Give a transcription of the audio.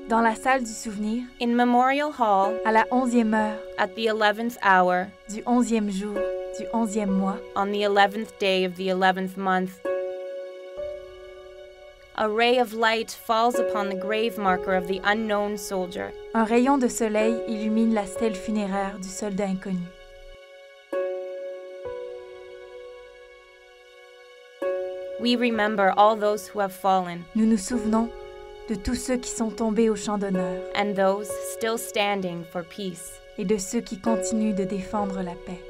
Dans la salle du souvenir, in Memorial Hall, à la 11e heure, at the 11th hour, du 11e jour, du 11e mois, on the 11th day of the 11th month, a ray of light falls upon the grave marker of the unknown soldier. Un rayon de soleil illumine la stèle funéraire du soldat inconnu. We remember all those who have fallen, Nous nous souvenons de tous ceux qui sont tombés au champ d'honneur and those still standing for peace. et de ceux qui continuent de défendre la paix.